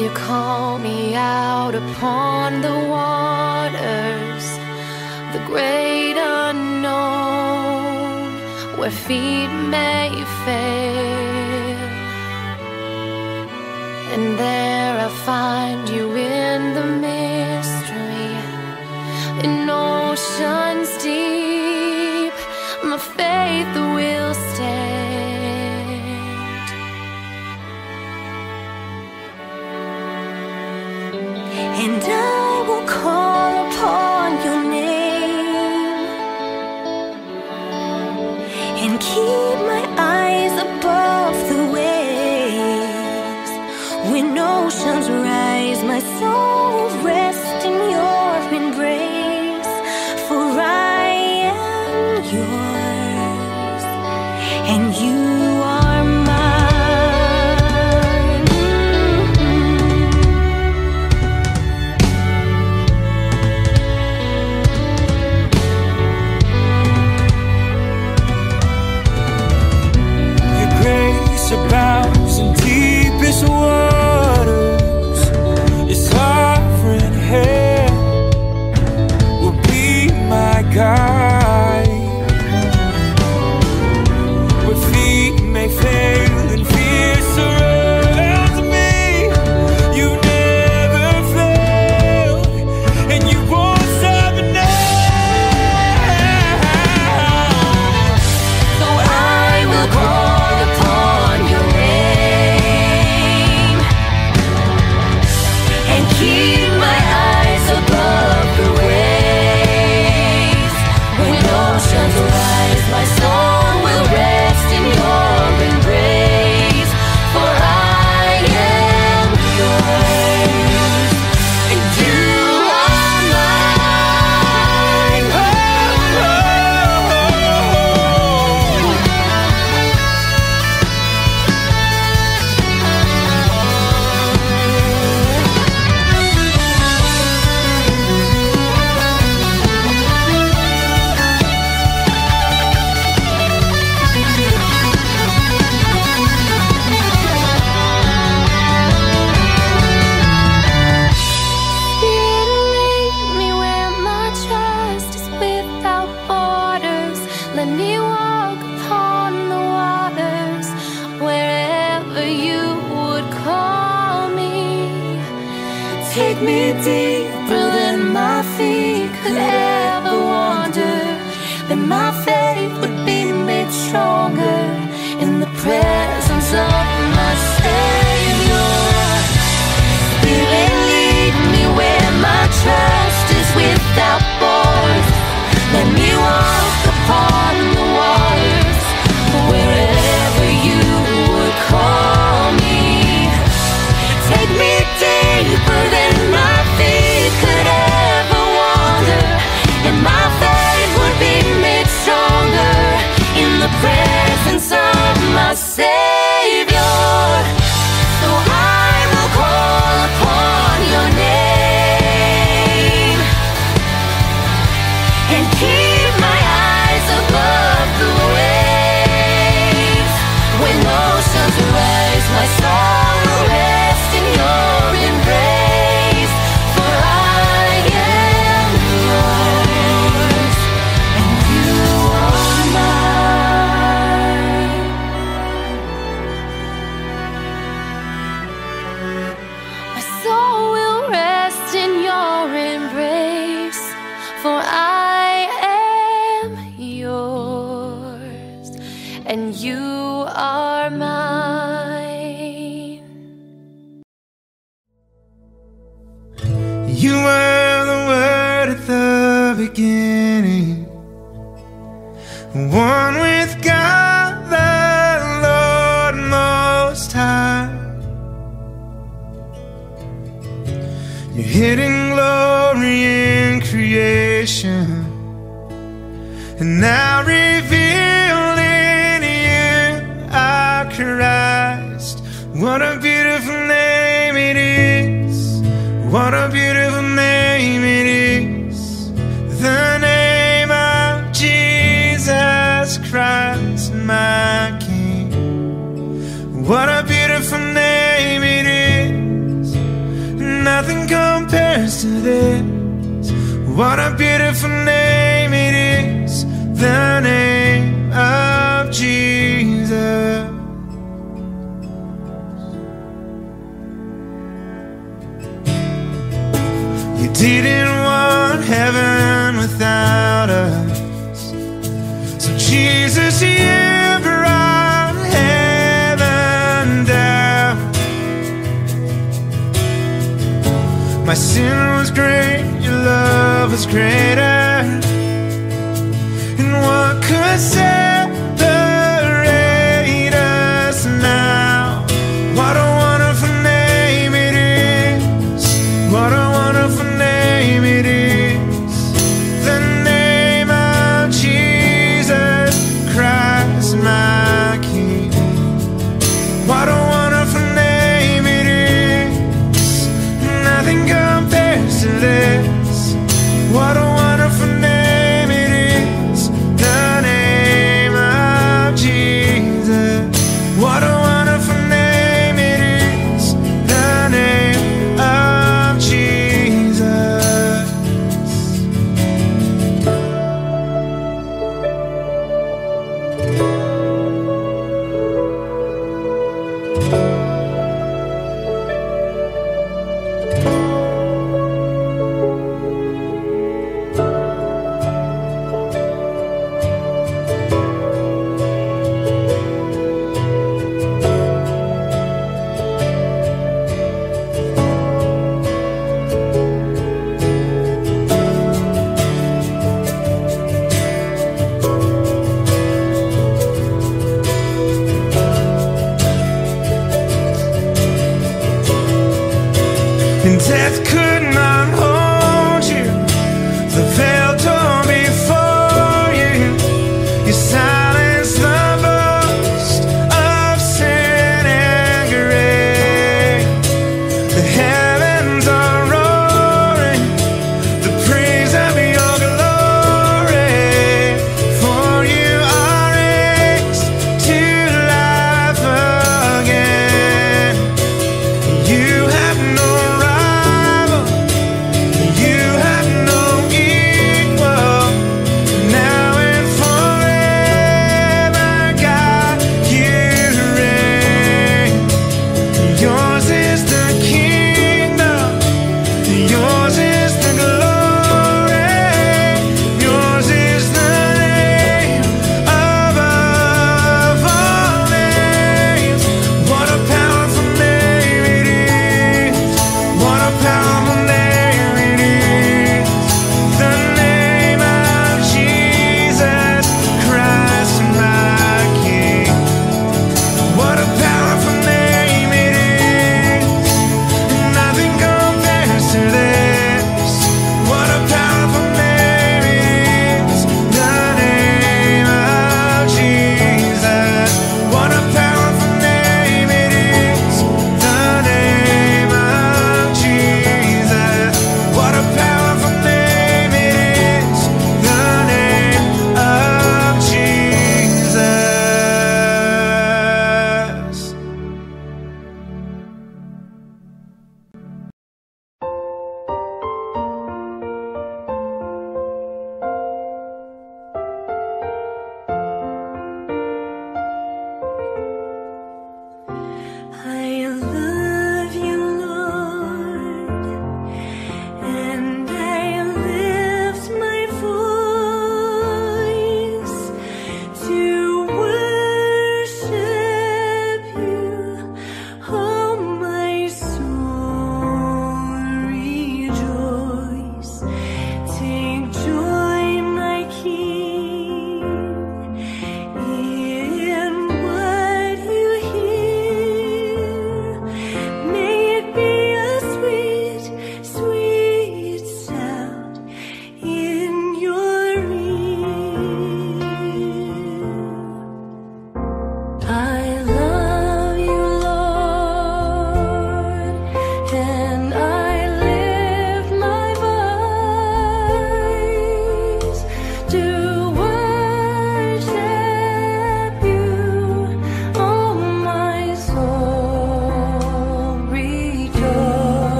You call me out upon the waters, the great unknown, where feet may fail. And there I find you in the mystery, in oceans deep, my faith will stand. And I will call upon your name and keep my eyes above the waves. When oceans rise, my soul will rest in your embrace. For I am yours, and you are mine. Your grace abounds in deepest waters. Your sovereign hand will be my guide. Where feet may fail and fear surrounds me, you never failed, and you won't stop now. So I will call upon your name and keep my eyes above the waves. When oceans rise, my soul will rest in your embrace. For I am yours, and you are mine. Lead me where my trust is without borders. Let me walk upon the waters, wherever you would call me. Take me deeper than my feet could ever wander, that my faith would be made stronger in the presence of my Savior. Spirit, lead me where my trust is without borders. Let me walk upon the waters, wherever you would call me. Take me deeper than my feet could ever wander, and my faith would be made stronger in the presence of my Savior. So I will call upon your name and keep my eyes above the waves. When oceans rise, my soul will rest in your embrace. For I am yours, and you are mine. My soul will rest in your embrace. For I am yours, and you are mine. You were the Word at the beginning, one with God the Lord Most High. Your hidden glory in creation, and now revealed in you, our Christ. What a beautiful name it is! What a beautiful name it is! The name of Jesus Christ, my King. What a beautiful name it is! to this. What a beautiful name it is, the name of Jesus. You didn't want heaven without us, so Jesus, you brought heaven down. My sin was great, your love was greater, and what could separate us now? What a wonderful name it is, what a wonderful name it is, the name of Jesus Christ my King. What a wonderful name it is, nothing compares to this. What a wonderful name it is, the name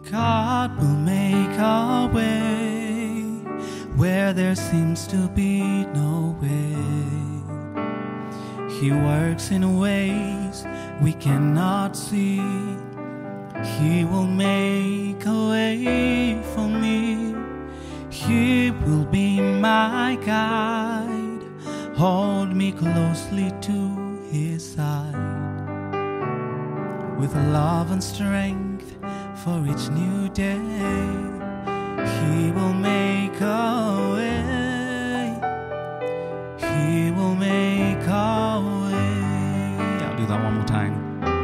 God will make a way where there seems to be no way. He works in ways we cannot see. He will make a way for me. He will be my guide, hold me closely to His side. With love and strength for each new day, He will make a way. He will make a way. I'll do that one more time.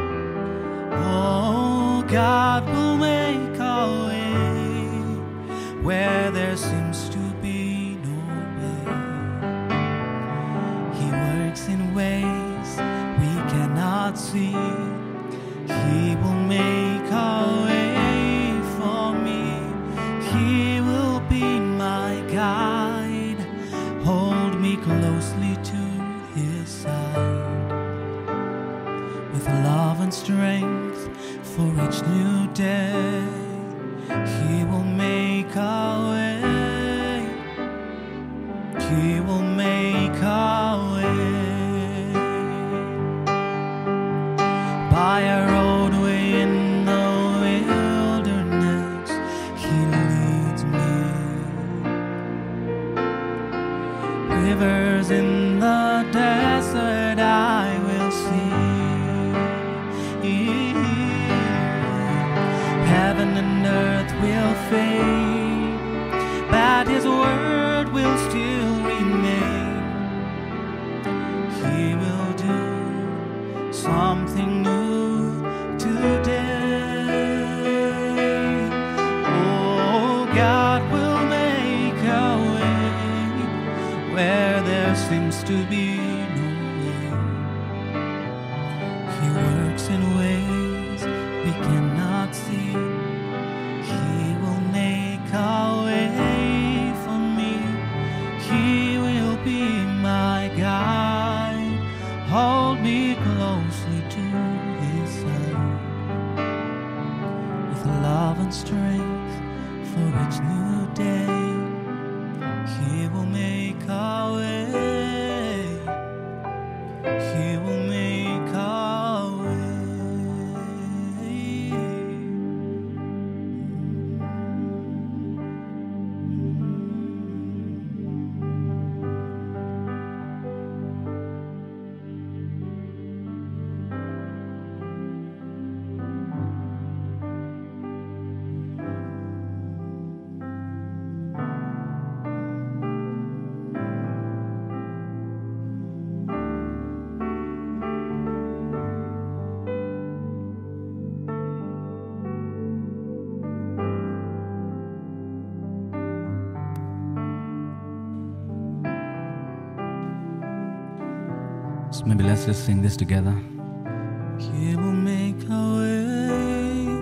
Oh, God will make a way where there seems to be no way. He works in ways we cannot see. He will make a way for me. He will be my guide, hold me closely to His side. With love and strength for each new day, He will make a way. He will make a way. By a roadway in the wilderness, He leads me. Rivers in the desert I will see. Heaven and earth will fade, but His word will still remain. He will do something new today. Oh, God will make a way where there seems to be no way. He works in ways we cannot see. He will make a way for me. He will be my guide, hold me closely to His side. With love and strength for each new day, He will make a way. He will make a way. So maybe let's just sing this together. He will make a way.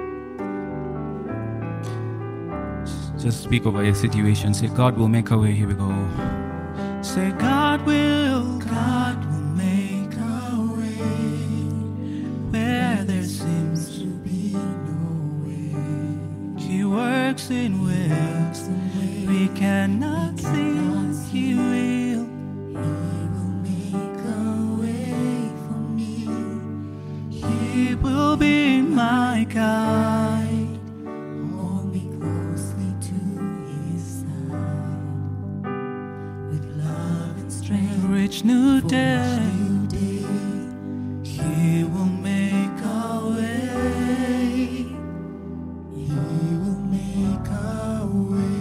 Just speak over your situation. Say, God will make a way. Here we go. Say, God will make a way where there seems to be no way. He works in ways we cannot see. He will. He will be my guide, hold me closely to His side. With love and strength for each new day, He will make a way. He will make a way.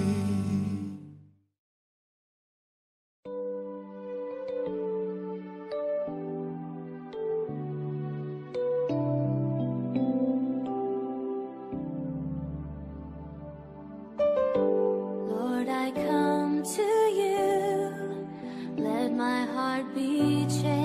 I come to you, let my heart be changed.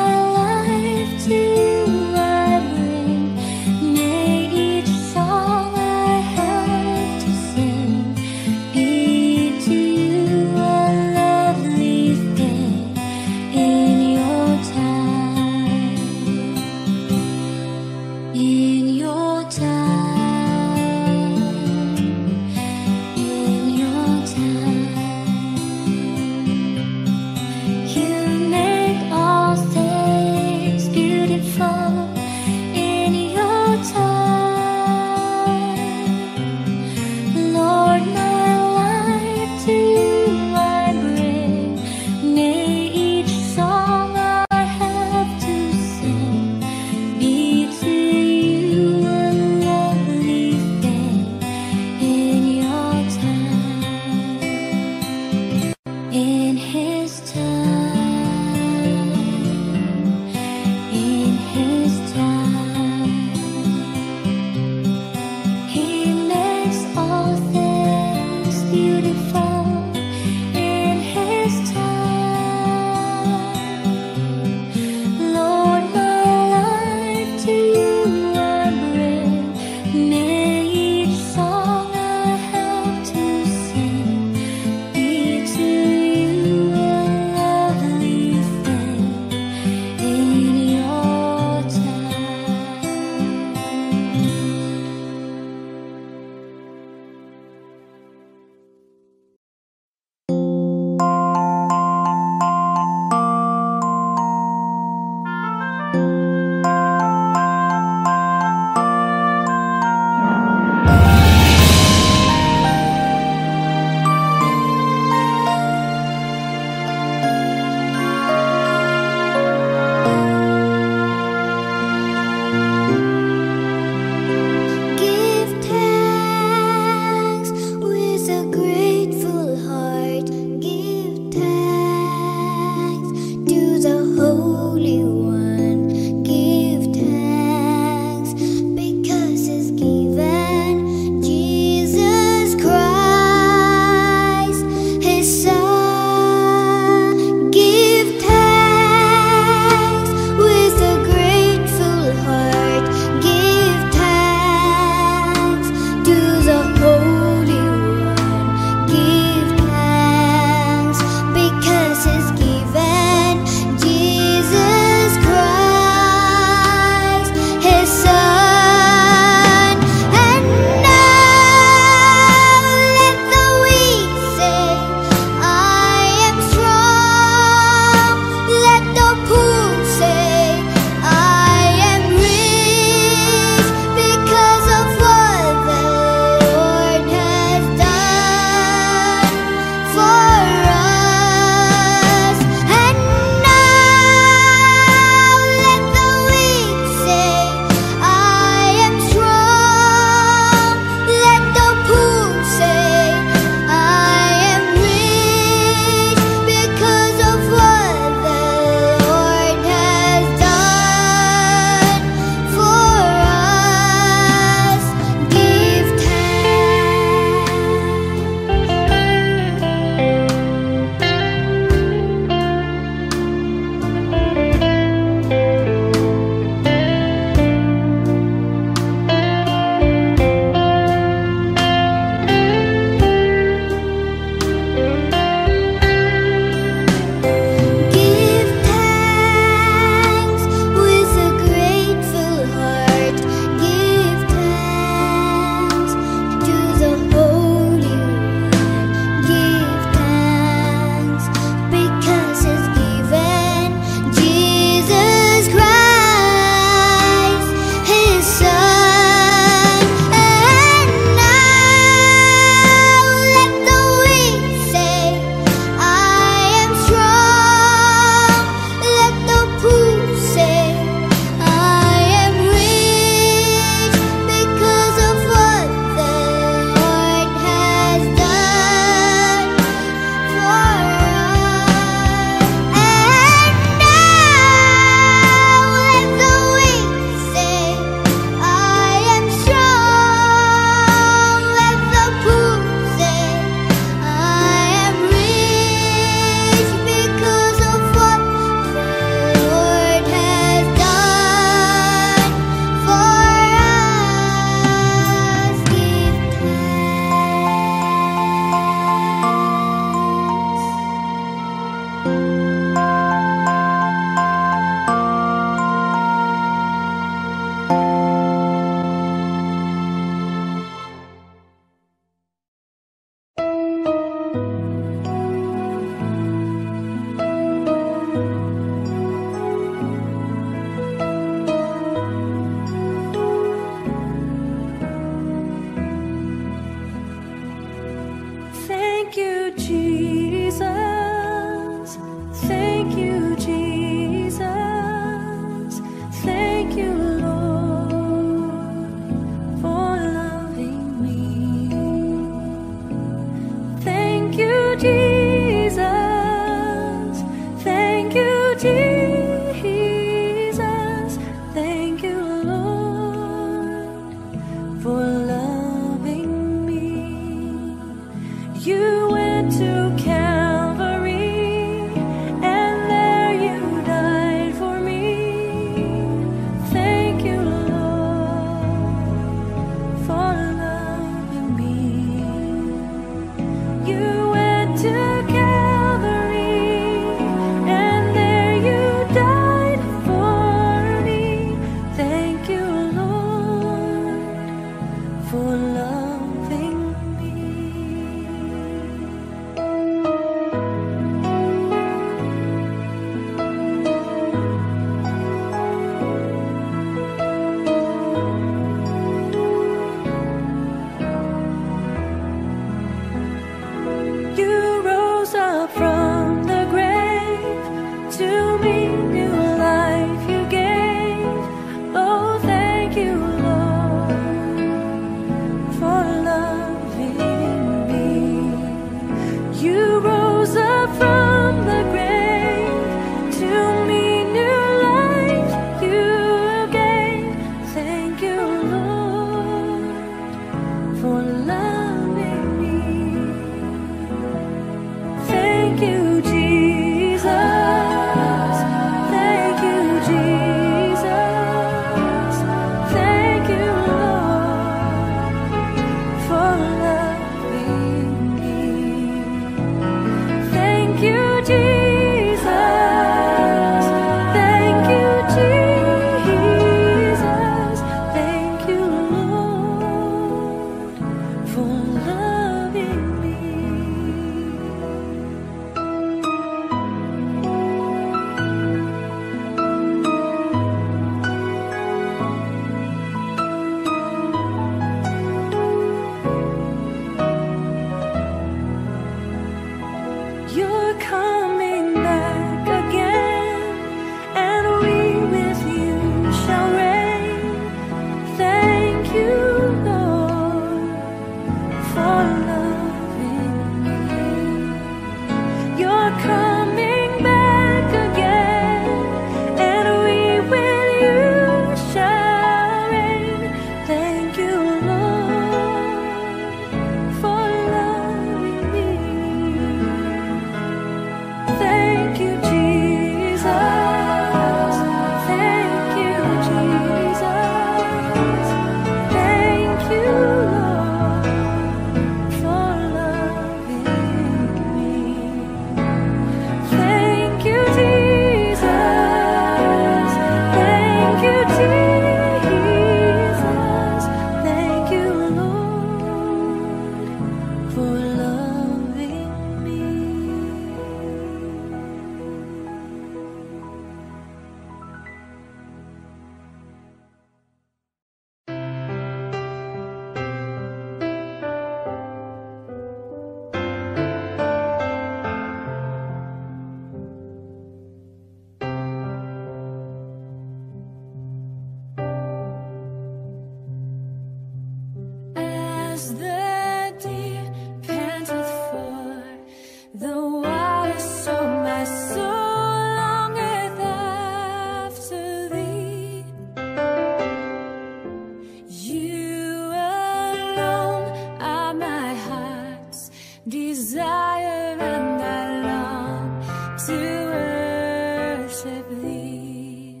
You alone are my heart's desire, and I long to worship thee.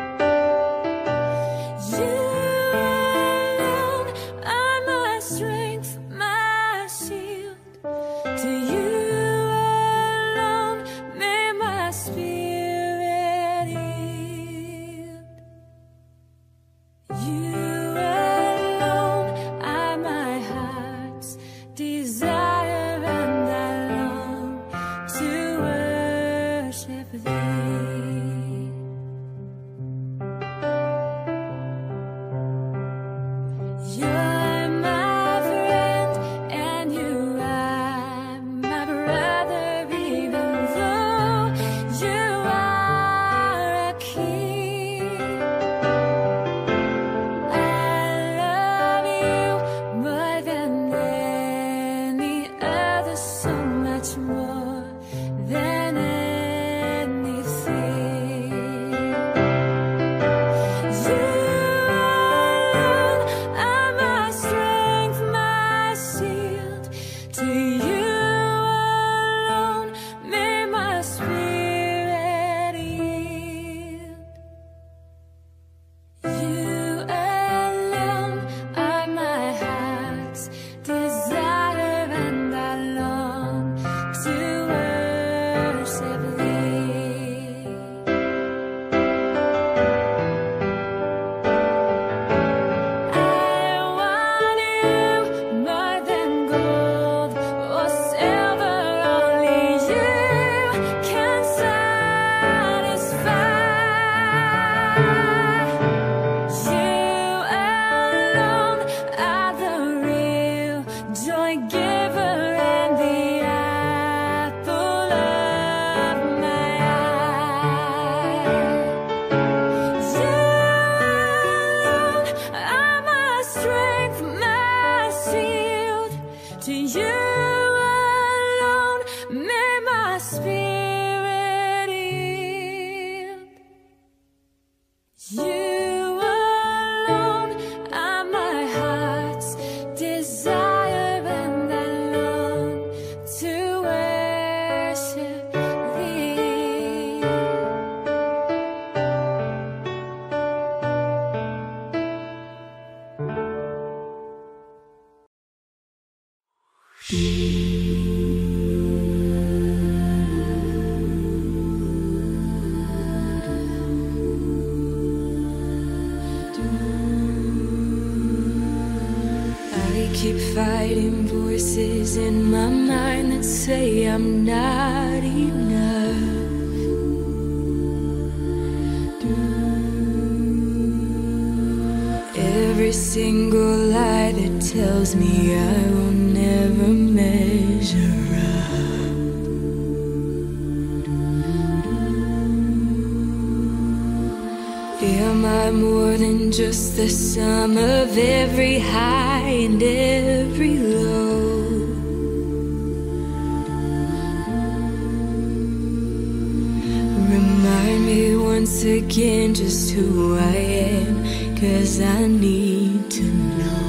You alone are my strength, my shield. To you alone may my spirit yield. You alone are my heart's desire, and I long to worship thee. You're my friend, and you are my brother, even though you are a king. I love you more than any other, so much more than anything. You alone are my strength, my shield. To you alone may my spirit yield. You alone are my heart's desire, and I long to worship thee. I want you more than gold or silver, only you can satisfy. You alone are the real joy giver, and the apple of my eye. You alone are my strength, my shield. To you alone may my spirit yield. You alone are my heart's desire, and I long to worship thee. I keep fighting voices in my mind that say I'm not enough. Every single lie that tells me I will never measure up. Am I more than just the sum of every high and every low? Remind me once again just who I am, 'cause I need to know.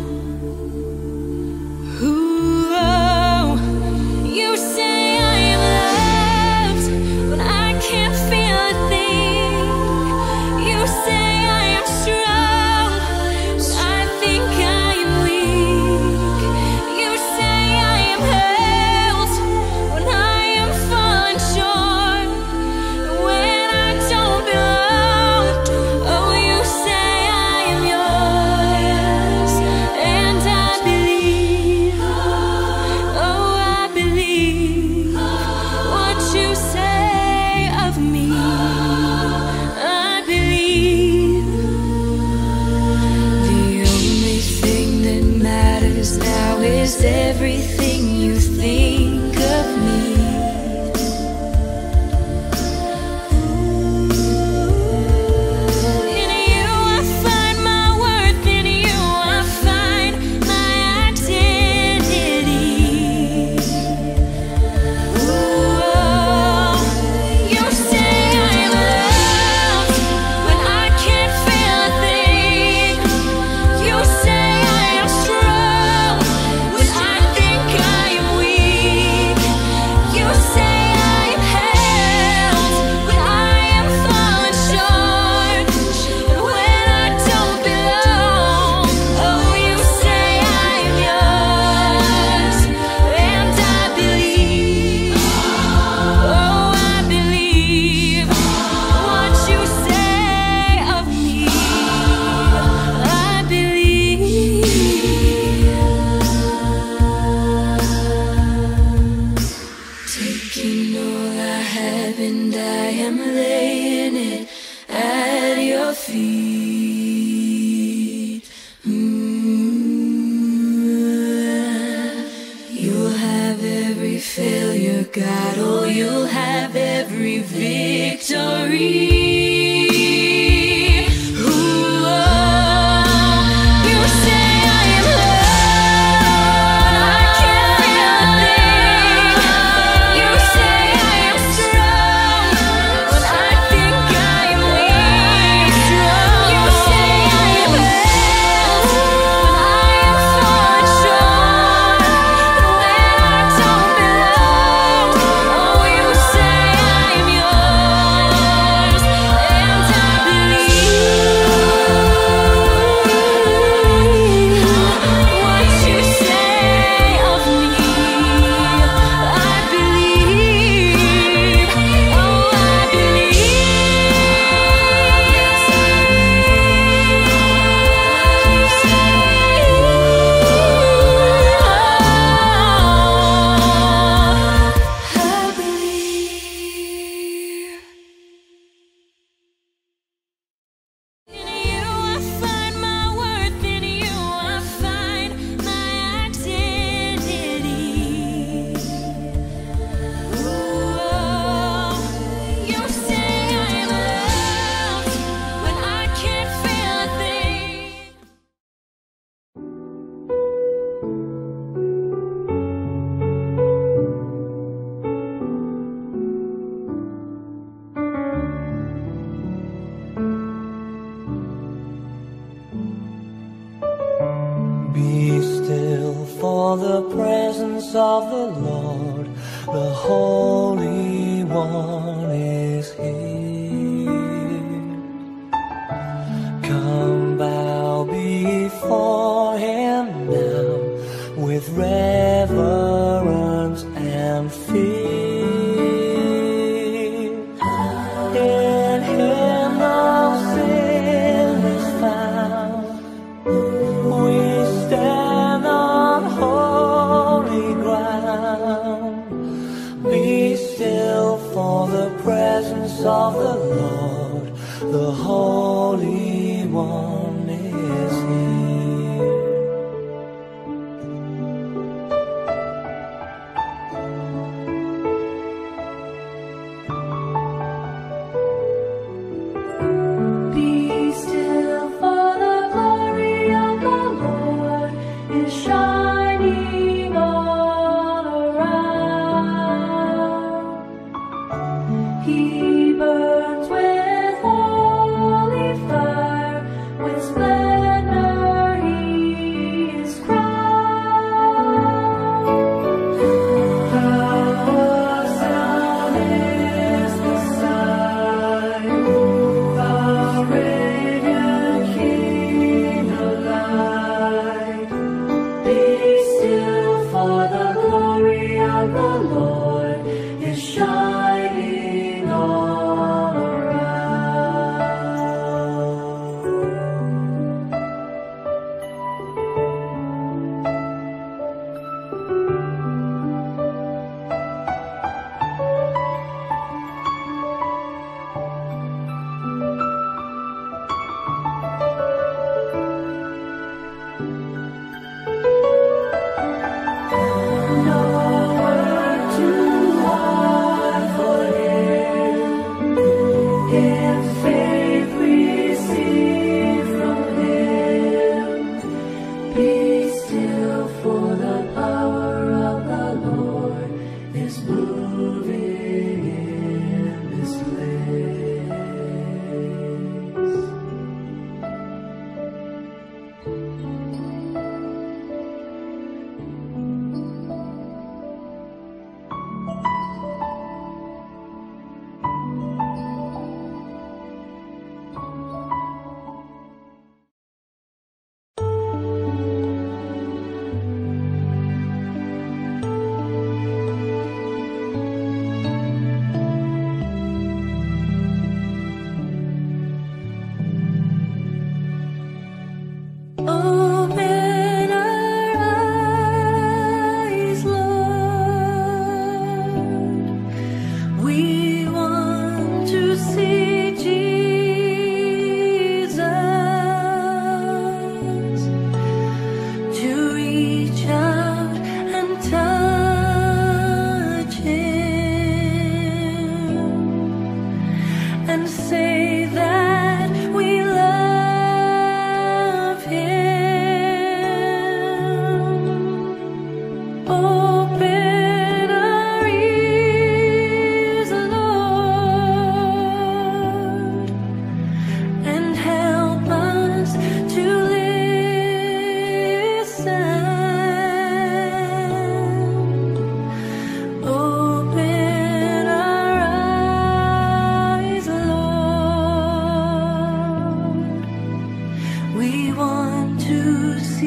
Ooh, you say I am loved, but I can't feel a thing. You say I am strong, but I think I am weak. You say I am held when I am falling short, when I don't belong. Oh, you say I am yours. God, oh, you'll have every victory. Be still for the presence of the Lord, the Holy One is here. Come bow before Him now with reverence and fear. In Him no sin is found. We stand on holy ground. Be still for the presence of the Lord, the Holy One is here. Be still, for the glory of the Lord is shining all around. He burns with holy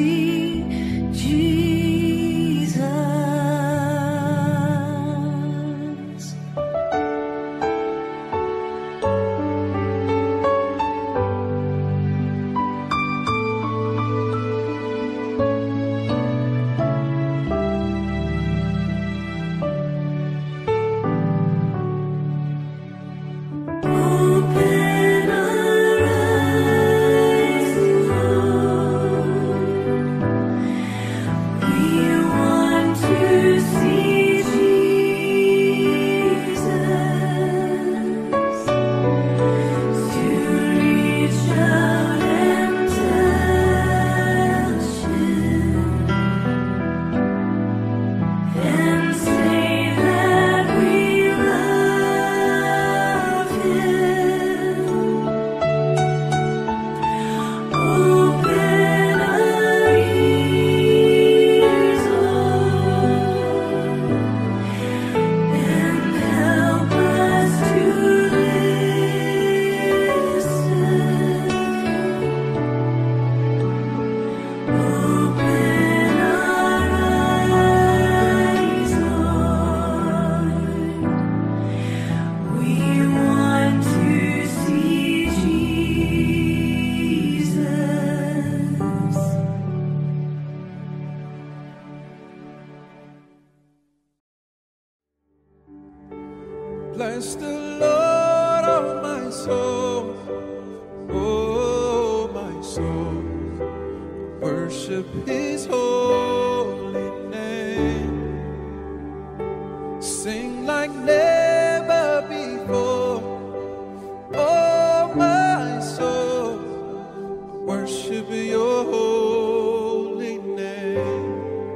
see Jesus. Open our eyes, Lord. We want to see Jesus, to reach out and touch Him, and say that we love Him. Open our ears, Lord, and help us to listen. Open our eyes, Lord. We want to see Jesus. Bless the Lord, oh my soul, oh my soul. Worship His holy name. Sing like never before, oh my soul. Worship Your holy name.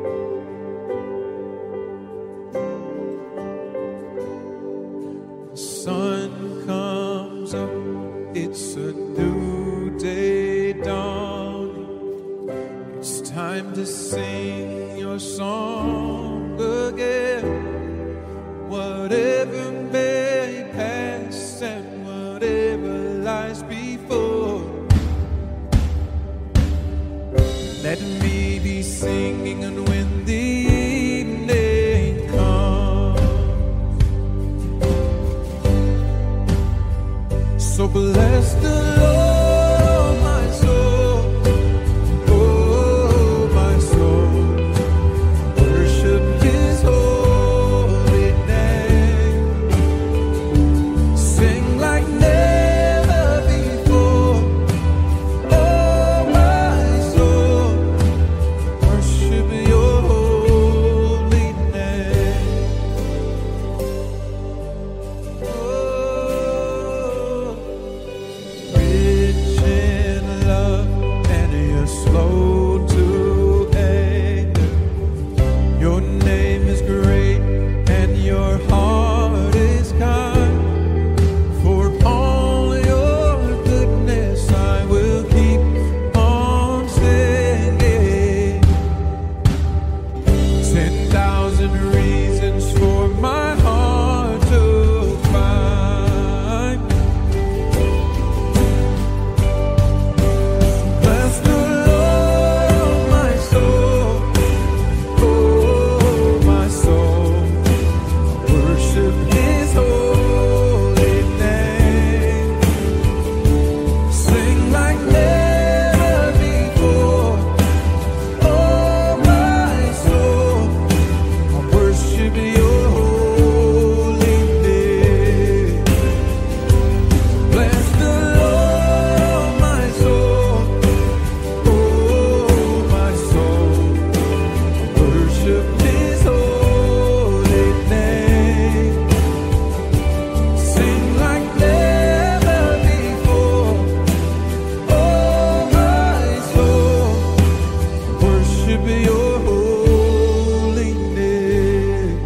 The sun comes up, it's a new day dawning. It's time to sing Your song again. Whatever may pass and whatever lies before, let me be singing, and when the evening comes, so bless the Lord, oh my soul, oh my soul. Worship His holy name. Sing like never before, oh my soul. Worship Your holy name. Oh, rich in love, and You're slow to anger. Your name is great, and Your heart is kind. For all Your goodness, I will keep on singing. 10,000 reasons for my heart to find. Bless the Lord, oh my soul, oh my soul. Worship His holy name. Sing like never before, oh my soul. Worship Your holy name. Bless the Lord, oh my soul, oh my soul. Worship His holy name. Sing like never before, oh my soul. Worship Your holy name.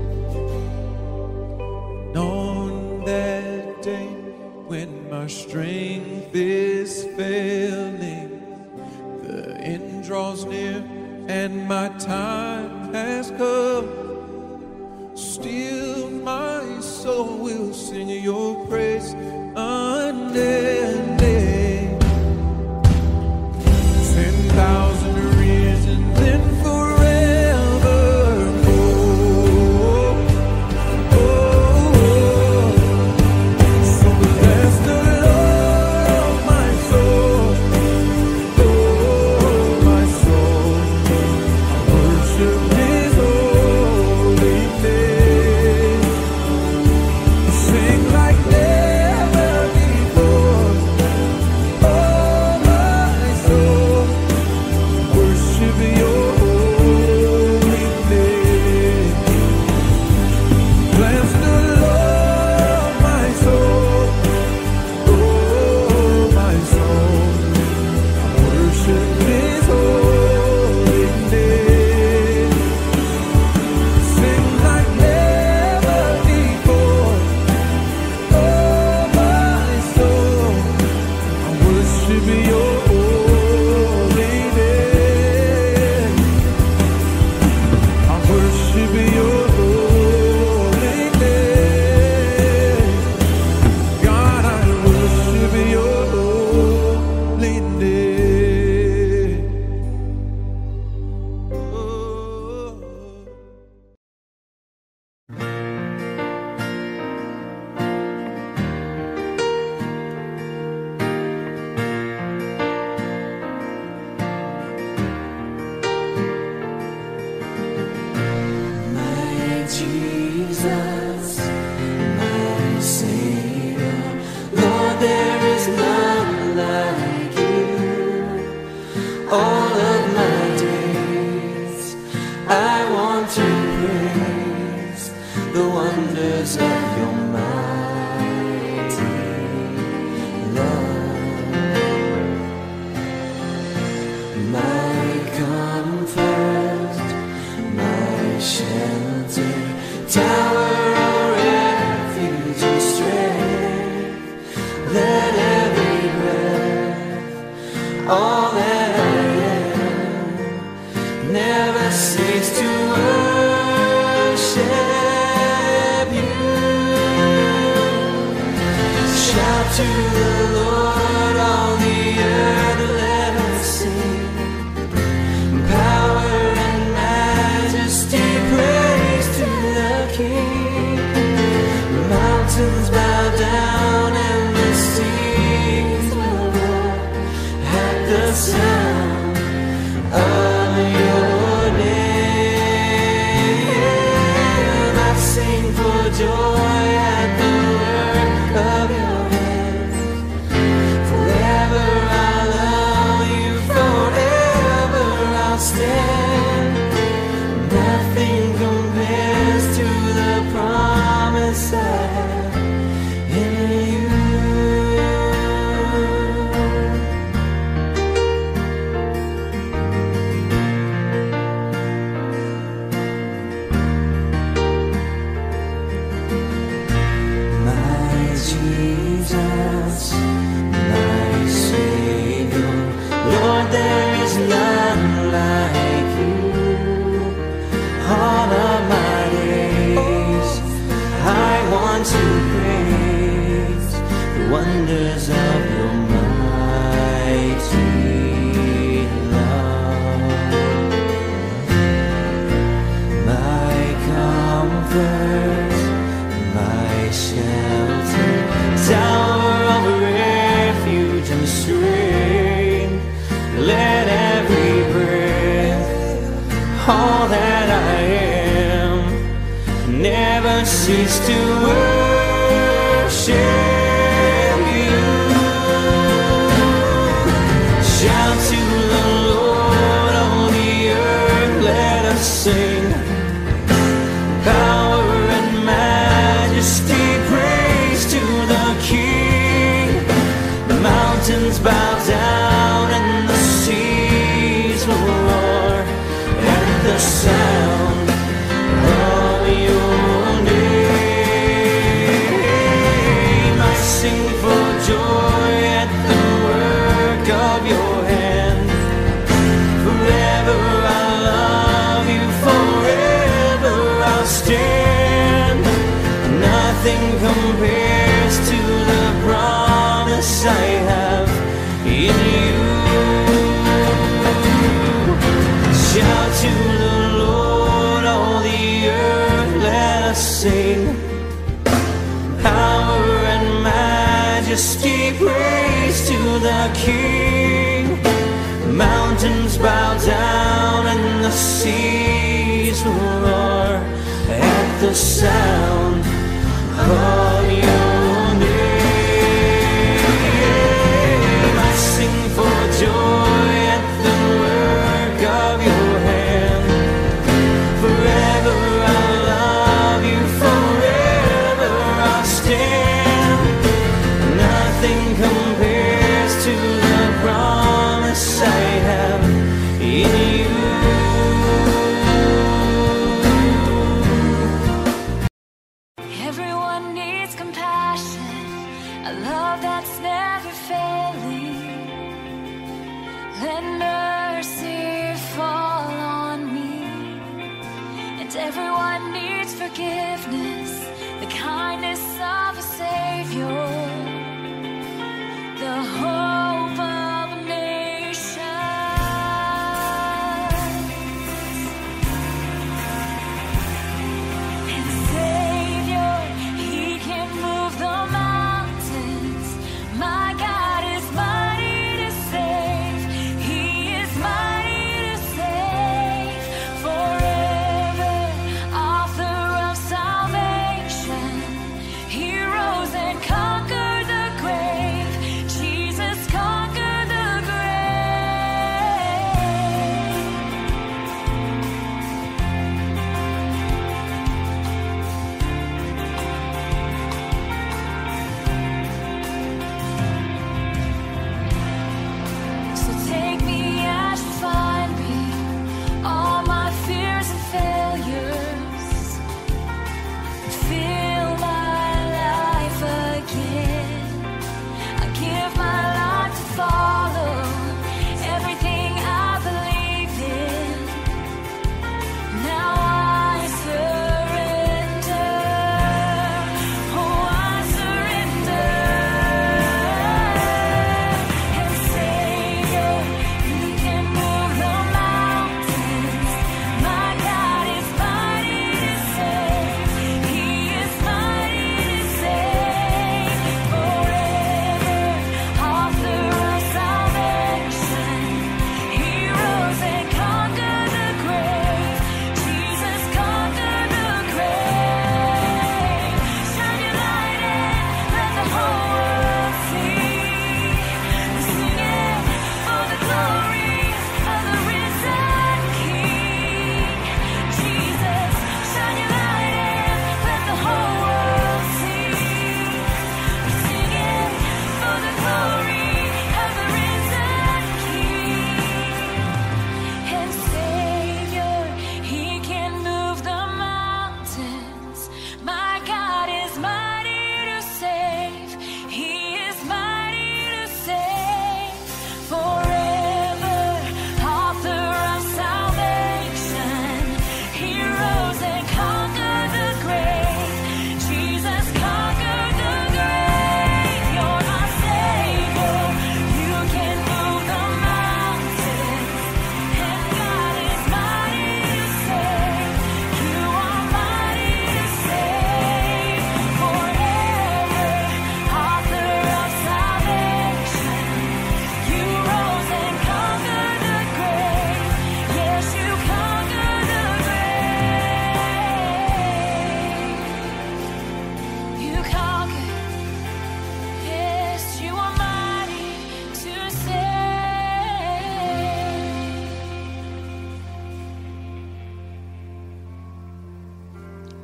On that day when my strength is failing, the end draws near and my time has come. Still my soul will sing Your praise unending. 10,000 reasons to the Lord, all the earth, let us sing. Power and majesty, praise to the King. Mountains bow down and the seas will roar at the sound of your name. I sing for joy at the work of your hands. Forever I'll love you, forever I'll stand. Nothing compares to the promise I have in you. My Jesus, my Savior, Lord, there is none like you. All of my days I want to praise the wonders of your mighty love. My comfort, my shelter, tower of refuge and strength. Let every breath, all that I am, never cease to worship you. Shout to the Lord, all the earth, let us sing. Power and majesty, praise to the King. The mountains bow down and the seas will roar at the sound of your name. I sing for joy at the work of your hand. Forever I'll love you, forever I'll stand. Nothing compares to the promise I have in you. Shout to the Lord, all the earth, let us sing. Power and majesty, praise to the King. Mountains bow down and the seas will roar at the sound of your name. I sing for joy at the work of your hand. Forever I'll love you, forever I'll stand. Nothing compares to the promise I have in you. Everyone needs compassion, a love that's never failing. Let mercy fall on me. And everyone needs forgiveness, the kindness of a Savior, the hope of nations. And Savior, He can move the mountains. My God is mighty to save. He is mighty to save. Forever, author of salvation.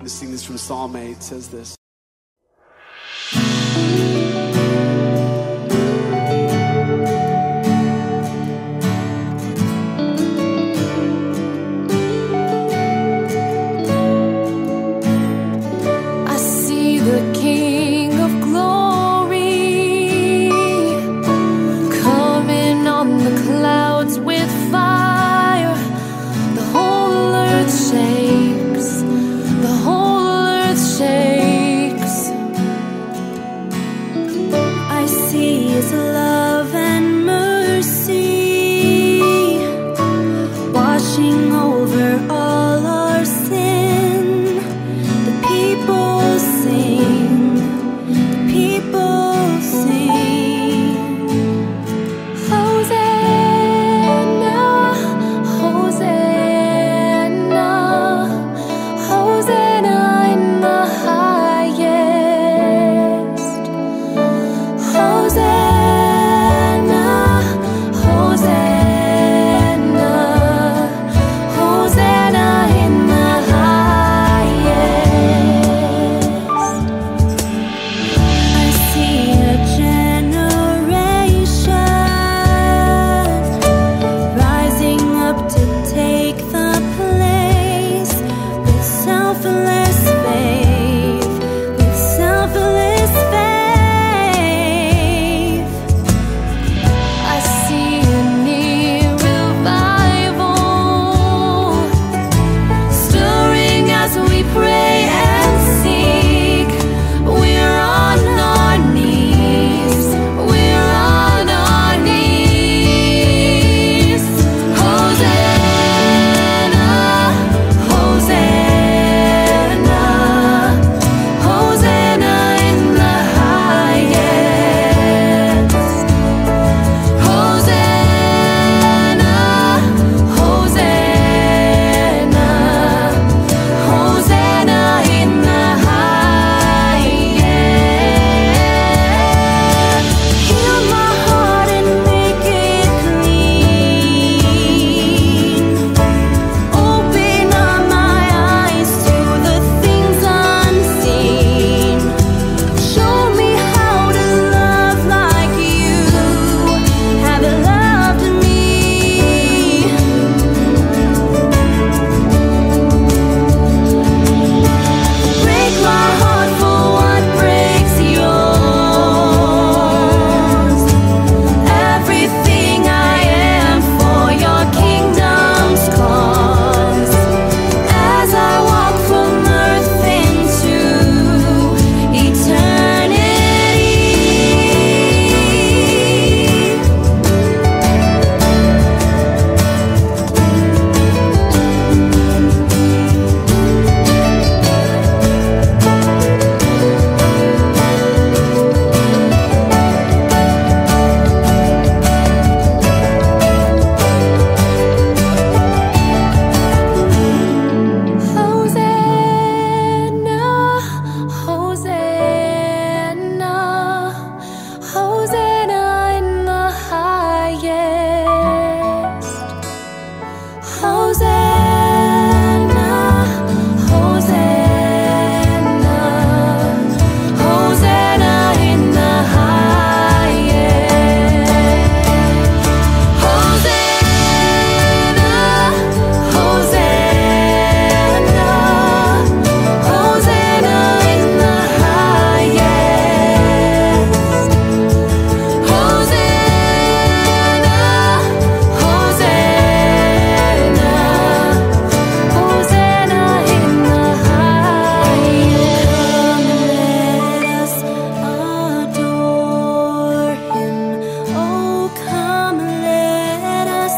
to sing this from Psalm 8. It says this. I see the King of Glory coming on the clouds with fire. The whole earth shakes. The whole earth shakes. I see His love and mercy washing over all our sin. The people sing. The people sing. Hosanna, Hosanna, Hosanna in the highest. Hosanna, Hosanna, Hosanna in the highest. I see a generation rising up to take the place with selfless faith, with selfless faith. I see a near revival stirring as we pray and seek. We're on our knees. We're on our knees. Hosanna, Hosanna, Hosanna in the highest. Hosanna, Hosanna, Hosanna in the highest. Heal my heart and make it clean. Open up my eyes to the things unseen. Show me how to love like you have loved me. Break my heart for what breaks yours. Everything I am for your kingdom's cause. As I walk from earth into eternity. Hosanna, Hosanna, Hosanna in the highest. Hosanna, Hosanna, Hosanna in the highest. Hosanna, Hosanna, Hosanna in the highest. Hosanna, Hosanna, Hosanna in the highest. Come, let us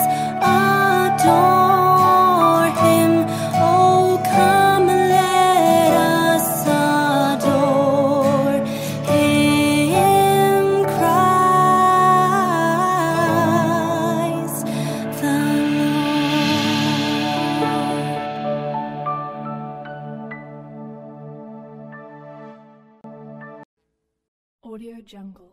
adore Him. Oh, come, let us adore Him. Christ the Lord. Audio Jungle.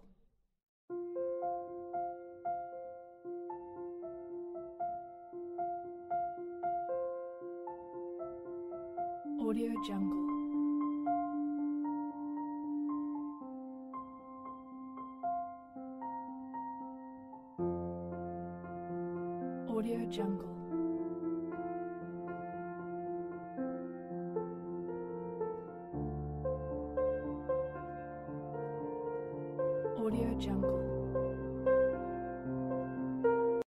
Audio Jungle. Audio Jungle. Audio Jungle.